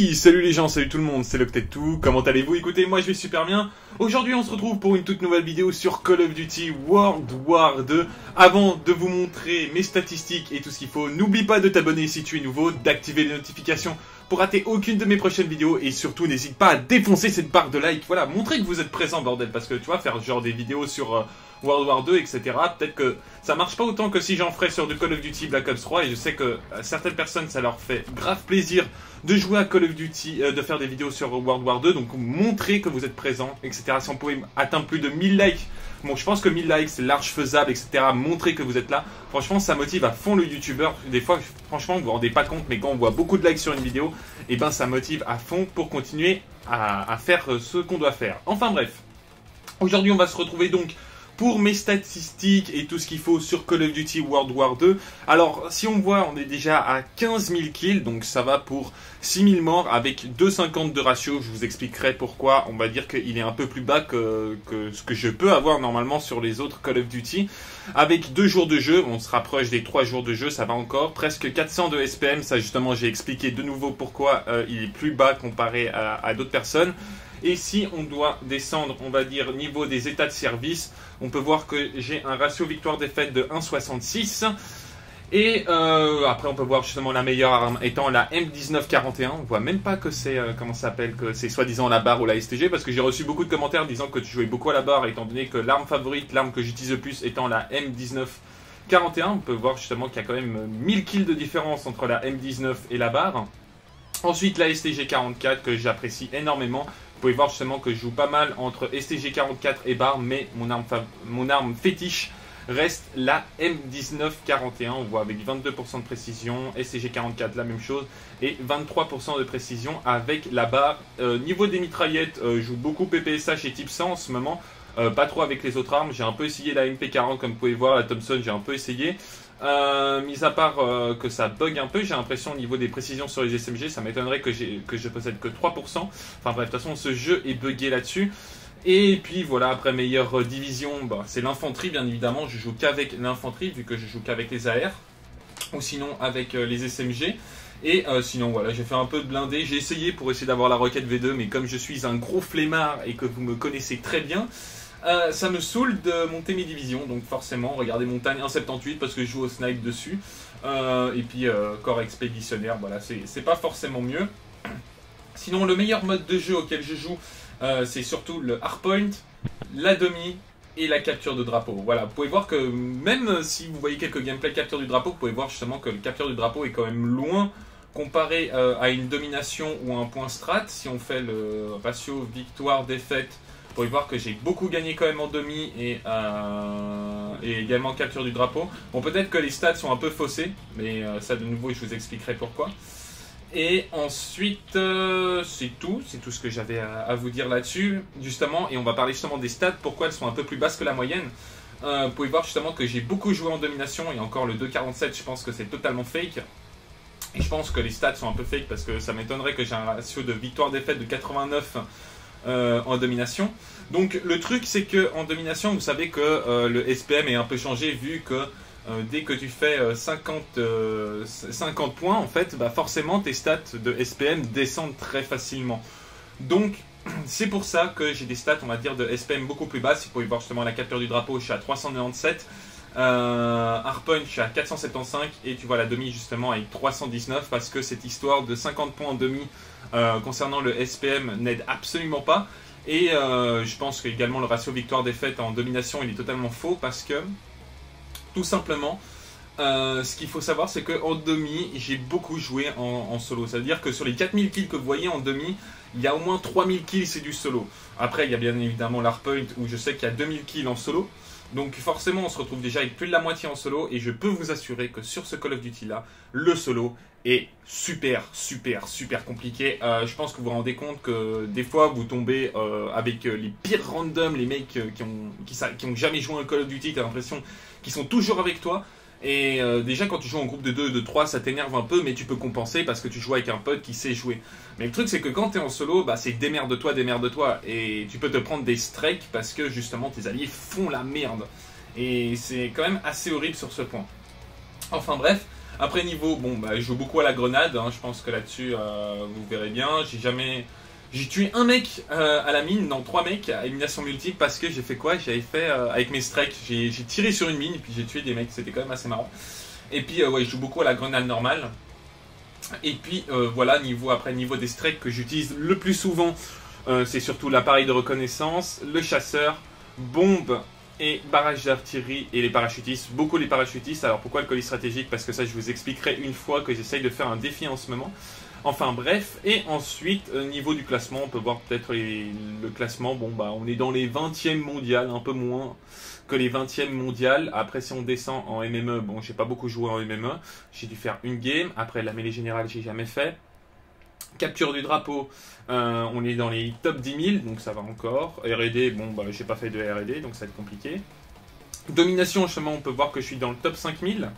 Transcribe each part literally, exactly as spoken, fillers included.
Oui, salut les gens, salut tout le monde, c'est Loctetou, comment allez-vous? Écoutez, moi je vais super bien. Aujourd'hui on se retrouve pour une toute nouvelle vidéo sur Call of Duty World War deux. Avant de vous montrer mes statistiques et tout ce qu'il faut, n'oublie pas de t'abonner si tu es nouveau, d'activer les notifications pour rater aucune de mes prochaines vidéos. Et surtout n'hésite pas à défoncer cette barre de like, voilà, montrer que vous êtes présent bordel. Parce que tu vois, faire genre des vidéos sur euh, World War deux, et cetera. Peut-être que ça marche pas autant que si j'en ferais sur du Call of Duty Black Ops trois. Et je sais que euh, certaines personnes ça leur fait grave plaisir de jouer à Call of Duty, euh, de faire des vidéos sur World War deux, donc montrez que vous êtes présent, et cetera. Si on pouvait atteindre plus de mille likes, bon je pense que mille likes c'est large faisable, et cetera. Montrez que vous êtes là, franchement ça motive à fond le youtubeur. Des fois franchement vous vous rendez pas compte, mais quand on voit beaucoup de likes sur une vidéo, et ben ça motive à fond pour continuer à, à faire ce qu'on doit faire. Enfin bref, aujourd'hui on va se retrouver donc pour mes statistiques et tout ce qu'il faut sur Call of Duty World War deux. Alors, si on voit, on est déjà à quinze mille kills, donc ça va pour six mille morts avec deux virgule cinquante de ratio. Je vous expliquerai pourquoi. On va dire qu'il est un peu plus bas que, que ce que je peux avoir normalement sur les autres Call of Duty. Avec deux jours de jeu, on se rapproche des trois jours de jeu, ça va encore. Presque quatre cents de S P M, ça justement j'ai expliqué de nouveau pourquoi euh, il est plus bas comparé à, à d'autres personnes. Et si on doit descendre, on va dire, niveau des états de service, on peut voir que j'ai un ratio victoire-défaite de un virgule soixante-six. Et euh, après, on peut voir justement la meilleure arme étant la M dix-neuf quarante et un. On voit même pas que c'est, euh, comment ça s'appelle, que c'est soi-disant la barre ou la S T G, parce que j'ai reçu beaucoup de commentaires disant que tu jouais beaucoup à la barre, étant donné que l'arme favorite, l'arme que j'utilise le plus étant la M dix-neuf quarante et un. On peut voir justement qu'il y a quand même mille kills de différence entre la M dix-neuf et la barre. Ensuite, la S T G quarante-quatre que j'apprécie énormément. Vous pouvez voir justement que je joue pas mal entre S T G quarante-quatre et barre, mais mon arme, mon arme fétiche reste la M dix-neuf quarante et un. On voit avec vingt-deux pour cent de précision, S T G quarante-quatre la même chose, et vingt-trois pour cent de précision avec la barre. Euh, niveau des mitraillettes, euh, je joue beaucoup P P S H et Type cent en ce moment, euh, pas trop avec les autres armes. J'ai un peu essayé la M P quarante comme vous pouvez voir, la Thompson j'ai un peu essayé. Euh, mis à part euh, que ça bug un peu, j'ai l'impression au niveau des précisions sur les S M G, ça m'étonnerait que, que je possède que trois pour cent. Enfin bref, de toute façon ce jeu est buggé là-dessus. Et puis voilà, après meilleure division, bah, c'est l'infanterie bien évidemment. Je joue qu'avec l'infanterie vu que je joue qu'avec les A R. Ou sinon avec euh, les S M G. Et euh, sinon voilà, j'ai fait un peu de blindé. J'ai essayé pour essayer d'avoir la roquette V deux, mais comme je suis un gros flemmard et que vous me connaissez très bien, Euh, ça me saoule de monter mes divisions, donc forcément, regardez montagne un virgule soixante-dix parce que je joue au snipe dessus, euh, et puis euh, corps expéditionnaire, voilà, c'est pas forcément mieux. Sinon, le meilleur mode de jeu auquel je joue, euh, c'est surtout le hardpoint, la demi et la capture de drapeau. Voilà, vous pouvez voir que même si vous voyez quelques gameplay capture du drapeau, vous pouvez voir justement que le capture du drapeau est quand même loin comparé euh, à une domination ou un point strat. Si on fait le ratio victoire-défaite, vous pouvez voir que j'ai beaucoup gagné quand même en demi et, euh, et également capture du drapeau. Bon, peut-être que les stats sont un peu faussés, mais euh, ça de nouveau je vous expliquerai pourquoi. Et ensuite, euh, c'est tout, c'est tout ce que j'avais à, à vous dire là-dessus, justement. Et on va parler justement des stats, pourquoi elles sont un peu plus basses que la moyenne. Euh, vous pouvez voir justement que j'ai beaucoup joué en domination, et encore le deux virgule quarante-sept, je pense que c'est totalement fake. Et je pense que les stats sont un peu fake, parce que ça m'étonnerait que j'ai un ratio de victoire-défaite de quatre-vingt-neuf Euh, en domination. Donc le truc c'est que en domination vous savez que euh, le S P M est un peu changé vu que euh, dès que tu fais euh, cinquante, euh, cinquante points en fait, bah forcément tes stats de S P M descendent très facilement. Donc c'est pour ça que j'ai des stats on va dire de S P M beaucoup plus basses. Vous pouvez voir justement la capture du drapeau, je suis à trois cent quatre-vingt-dix-sept. Euh, hardpoint je suis à quatre cent soixante-quinze et tu vois la demi justement avec trois cent dix-neuf parce que cette histoire de cinquante points en demi euh, concernant le S P M n'aide absolument pas. Et euh, je pense que également le ratio victoire-défaite en domination il est totalement faux parce que tout simplement euh, ce qu'il faut savoir c'est qu'en demi j'ai beaucoup joué en, en solo. C'est à dire que sur les quatre mille kills que vous voyez en demi, il y a au moins trois mille kills c'est du solo. Après il y a bien évidemment l'hardpoint où je sais qu'il y a deux mille kills en solo. Donc forcément on se retrouve déjà avec plus de la moitié en solo et je peux vous assurer que sur ce Call of Duty là, le solo est super super super compliqué. Euh, je pense que vous vous rendez compte que des fois vous tombez euh, avec les pires randoms, les mecs qui ont, qui, qui ont jamais joué à un Call of Duty, tu as l'impression qu'ils sont toujours avec toi. Et euh, déjà quand tu joues en groupe de deux, de trois, ça t'énerve un peu, mais tu peux compenser parce que tu joues avec un pote qui sait jouer. Mais le truc c'est que quand tu es en solo, bah, c'est démerde-toi, démerde-toi. Et tu peux te prendre des strikes parce que justement tes alliés font la merde. Et c'est quand même assez horrible sur ce point. Enfin bref, Après niveau, bon bah je joue beaucoup à la grenade, hein, je pense que là-dessus euh, vous verrez bien. J'ai jamais... J'ai tué un mec euh, à la mine, non trois mecs à élimination multiple parce que j'ai fait quoi? J'avais fait euh, avec mes strikes, j'ai tiré sur une mine et puis j'ai tué des mecs, c'était quand même assez marrant. Et puis euh, ouais, je joue beaucoup à la grenade normale. Et puis euh, voilà, niveau après niveau des strikes que j'utilise le plus souvent, euh, c'est surtout l'appareil de reconnaissance, le chasseur, bombe et barrage d'artillerie et les parachutistes. Beaucoup les parachutistes. Alors pourquoi le colis stratégique? Parce que ça je vous expliquerai une fois que j'essaye de faire un défi en ce moment. Enfin bref, et ensuite, euh, niveau du classement, on peut voir peut-être le classement. Bon bah on est dans les vingtièmes mondiales, un peu moins que les vingtièmes mondiales. Après si on descend en M M E, bon j'ai pas beaucoup joué en M M E, j'ai dû faire une game. Après la mêlée générale j'ai jamais fait. Capture du drapeau, euh, on est dans les top dix mille, donc ça va encore. R et D, bon bah j'ai pas fait de R et D, donc ça va être compliqué. Domination, justement, on peut voir que je suis dans le top cinq mille.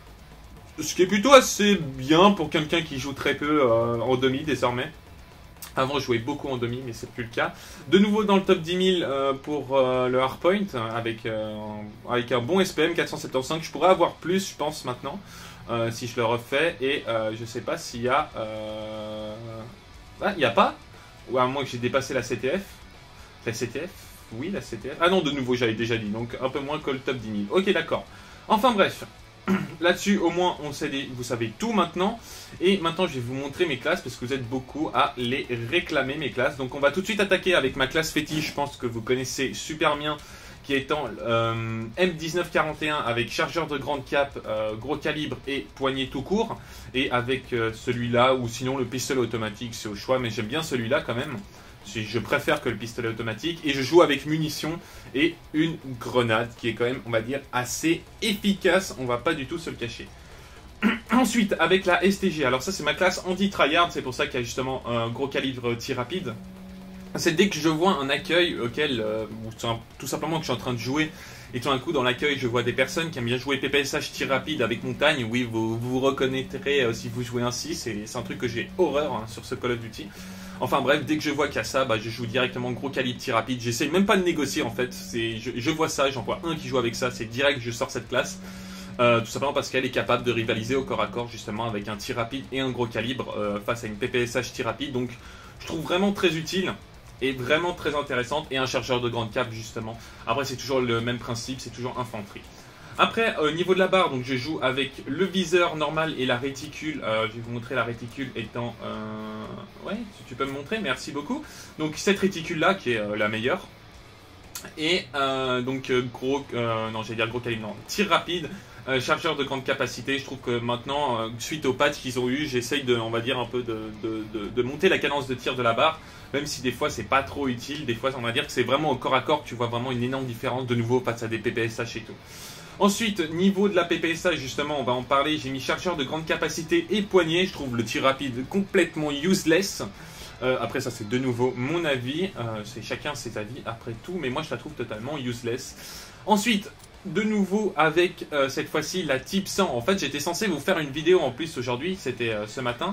Ce qui est plutôt assez bien pour quelqu'un qui joue très peu euh, en demi désormais. Avant je jouais beaucoup en demi mais c'est plus le cas. De nouveau dans le top dix mille euh, pour euh, le hardpoint avec, euh, avec un bon S P M quatre cent soixante-quinze. Je pourrais avoir plus je pense maintenant euh, si je le refais. Et euh, je sais pas s'il y a... Euh... Ah il n'y a pas. Ou à moins que j'ai dépassé la C T F. La C T F. Oui la C T F. Ah non de nouveau j'avais déjà dit donc un peu moins que le top dix mille. Ok d'accord. Enfin bref. Là-dessus, au moins, on sait des, vous savez tout maintenant. Et maintenant, je vais vous montrer mes classes parce que vous êtes beaucoup à les réclamer, mes classes. Donc, on va tout de suite attaquer avec ma classe fétiche. Je pense que vous connaissez super bien, qui étant euh, M dix-neuf quarante et un avec chargeur de grande cape, euh, gros calibre et poignée tout court. Et avec euh, celui-là, ou sinon le pistolet automatique, c'est au choix. Mais j'aime bien celui-là quand même. Je préfère que le pistolet automatique. Et je joue avec munitions et une grenade qui est quand même, on va dire, assez efficace. On va pas du tout se le cacher. Ensuite, avec la S T G. Alors ça, c'est ma classe anti-tryhard. C'est pour ça qu'il y a justement un gros calibre tir rapide. C'est dès que je vois un accueil auquel, euh, ou tout simplement que je suis en train de jouer, et tout d'un coup dans l'accueil je vois des personnes qui aiment bien jouer P P S H tir rapide avec montagne, oui vous vous reconnaîtrez euh, si vous jouez ainsi, c'est un truc que j'ai horreur hein, sur ce Call of Duty. Enfin bref, dès que je vois qu'il y a ça, bah, je joue directement gros calibre tir rapide, j'essaye même pas de négocier en fait, je, je vois ça, j'en vois un qui joue avec ça, c'est direct je sors cette classe. Euh, tout simplement parce qu'elle est capable de rivaliser au corps à corps justement avec un tir rapide et un gros calibre euh, face à une P P S H tir rapide, donc je trouve vraiment très utile. Et vraiment très intéressante, et un chargeur de grande cape justement. Après c'est toujours le même principe, c'est toujours infanterie. Après au euh, niveau de la barre, donc je joue avec le viseur normal et la réticule. euh, Je vais vous montrer la réticule étant... Euh... Ouais, tu, tu peux me montrer, merci beaucoup. Donc cette réticule là qui est euh, la meilleure. Et euh, donc euh, gros... Euh, non j'allais dire gros calibre, non, tir rapide. Euh, chargeur de grande capacité, je trouve que maintenant, euh, suite aux patchs qu'ils ont eu, j'essaye de, on va dire un peu de, de, de, de monter la cadence de tir de la barre, même si des fois c'est pas trop utile, des fois on va dire que c'est vraiment au corps à corps que tu vois vraiment une énorme différence de nouveau face à des P P S H et tout. Ensuite, niveau de la P P S H justement, on va en parler, j'ai mis chargeur de grande capacité et poignée, je trouve le tir rapide complètement useless. Euh, après ça c'est de nouveau mon avis, euh, c'est chacun ses avis après tout, mais moi je la trouve totalement useless. Ensuite, de nouveau avec euh, cette fois-ci la type cent. En fait j'étais censé vous faire une vidéo en plus aujourd'hui, c'était euh, ce matin.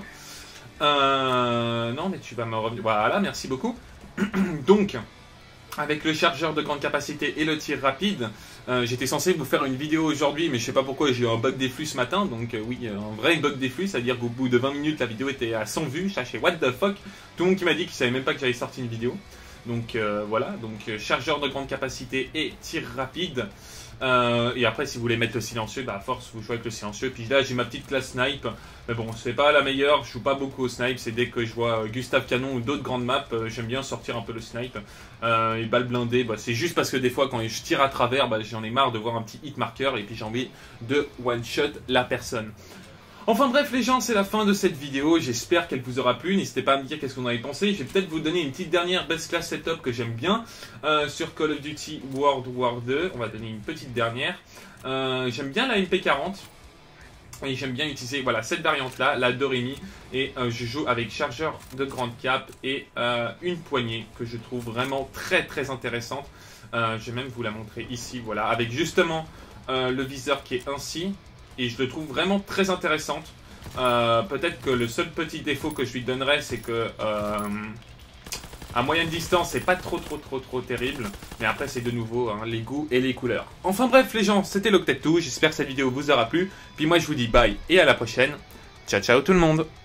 Euh, non mais tu vas me revenir. Voilà, merci beaucoup. Donc avec le chargeur de grande capacité et le tir rapide, euh, j'étais censé vous faire une vidéo aujourd'hui, mais je sais pas pourquoi j'ai eu un bug des flux ce matin. Donc euh, oui, un vrai bug des flux, c'est-à-dire qu'au bout de vingt minutes la vidéo était à cent vues. Je cherchais what the fuck. Tout le monde qui m'a dit qu'il savait même pas que j'avais sorti une vidéo. Donc euh, voilà, donc euh, chargeur de grande capacité et tir rapide. Euh, et après si vous voulez mettre le silencieux, bah à force vous jouez avec le silencieux. Puis là j'ai ma petite classe snipe, mais bon c'est pas la meilleure, je joue pas beaucoup au snipe. C'est dès que je vois Gustave Canon ou d'autres grandes maps, euh, j'aime bien sortir un peu le snipe. euh, Et balles blindées, bah, c'est juste parce que des fois quand je tire à travers, bah, j'en ai marre de voir un petit hit marker et puis j'ai envie de one shot la personne. Enfin bref les gens, c'est la fin de cette vidéo, j'espère qu'elle vous aura plu, n'hésitez pas à me dire qu'est-ce que vous en avez pensé. Je vais peut-être vous donner une petite dernière best class setup que j'aime bien euh, sur Call of Duty World War deux, on va donner une petite dernière. Euh, j'aime bien la M P quarante, et j'aime bien utiliser voilà, cette variante là, la Doremi, et euh, je joue avec chargeur de grande cape et euh, une poignée que je trouve vraiment très très intéressante. Euh, je vais même vous la montrer ici, voilà, avec justement euh, le viseur qui est ainsi. Et je le trouve vraiment très intéressante. Euh, Peut-être que le seul petit défaut que je lui donnerais, c'est que... Euh, À moyenne distance, c'est pas trop trop trop trop terrible. Mais après, c'est de nouveau hein, les goûts et les couleurs. Enfin bref, les gens, c'était Loctite tout. J'espère que cette vidéo vous aura plu. Puis moi, je vous dis bye et à la prochaine. Ciao ciao tout le monde.